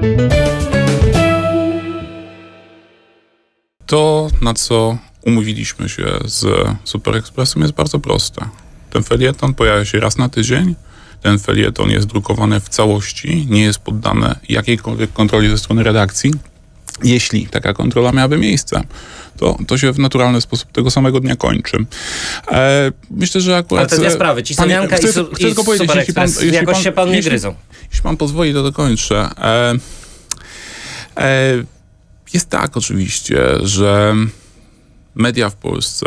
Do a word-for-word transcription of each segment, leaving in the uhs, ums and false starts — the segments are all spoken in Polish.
To, na co umówiliśmy się z Super Expressem, jest bardzo proste. Ten felieton pojawia się raz na tydzień. Ten felieton jest drukowany w całości, nie jest poddany jakiejkolwiek kontroli ze strony redakcji. Jeśli taka kontrola miałaby miejsce, to, to się w naturalny sposób tego samego dnia kończy. E, myślę, że akurat... Ale te dwie sprawy, Cisowianka i, su, chcę i Super Express, jakoś pan, się pan nie jeśli, gryzą. Jeśli pan pozwoli, to dokończę. E, e, jest tak oczywiście, że media w Polsce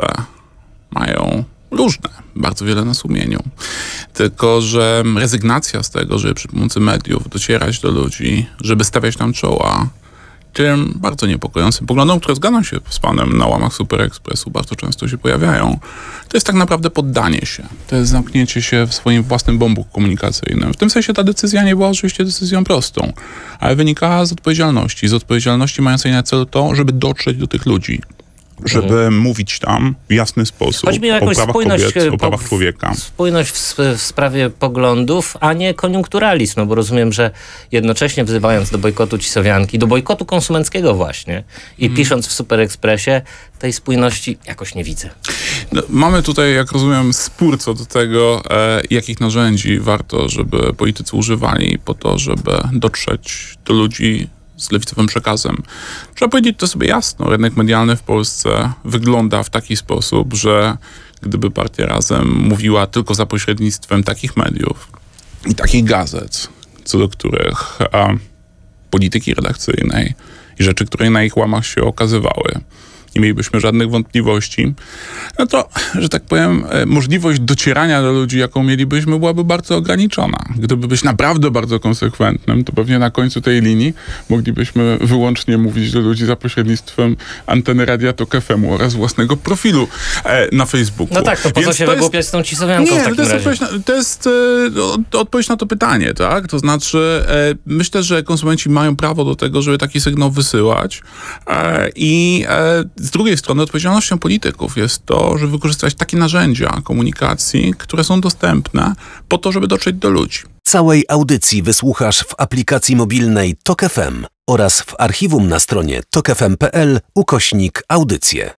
mają różne, bardzo wiele na sumieniu. Tylko że rezygnacja z tego, żeby przy pomocy mediów docierać do ludzi, żeby stawiać tam czoła, tym bardzo niepokojącym poglądom, które zgadzam się z panem na łamach Super Expressu, bardzo często się pojawiają, to jest tak naprawdę poddanie się. To jest zamknięcie się w swoim własnym bąbłu komunikacyjnym. W tym sensie ta decyzja nie była oczywiście decyzją prostą, ale wynikała z odpowiedzialności. Z odpowiedzialności mającej na celu to, żeby dotrzeć do tych ludzi. Żeby mhm. mówić tam w jasny sposób Chodzi mi o, o prawach spójność, kobiet, po, o prawach człowieka. Spójność w, w sprawie poglądów, a nie koniunkturalizm, no bo rozumiem, że jednocześnie wzywając do bojkotu Cisowianki, do bojkotu konsumenckiego właśnie i hmm. pisząc w Super Expressie, tej spójności jakoś nie widzę. No, mamy tutaj, jak rozumiem, spór co do tego, e, jakich narzędzi warto, żeby politycy używali po to, żeby dotrzeć do ludzi z lewicowym przekazem. Trzeba powiedzieć to sobie jasno. Rynek medialny w Polsce wygląda w taki sposób, że gdyby Partia Razem mówiła tylko za pośrednictwem takich mediów i takich gazet, co do których a, polityki redakcyjnej i rzeczy, które na ich łamach się okazywały, nie mielibyśmy żadnych wątpliwości, no to, że tak powiem, możliwość docierania do ludzi, jaką mielibyśmy, byłaby bardzo ograniczona. Gdyby być naprawdę bardzo konsekwentnym, to pewnie na końcu tej linii moglibyśmy wyłącznie mówić do ludzi za pośrednictwem anteny Radia Tok F M oraz własnego profilu e, na Facebooku. No tak, to po co się wygłupiać z tą Cisowianką nie, w takim to jest razie? Odpowiedź na, to jest e, odpowiedź na to pytanie, tak? To znaczy, e, myślę, że konsumenci mają prawo do tego, żeby taki sygnał wysyłać e, i e, z drugiej strony odpowiedzialnością polityków jest to, żeby wykorzystać takie narzędzia komunikacji, które są dostępne po to, żeby dotrzeć do ludzi. Całej audycji wysłuchasz w aplikacji mobilnej Tok F M oraz w archiwum na stronie tok f m kropka p l ukośnik audycje.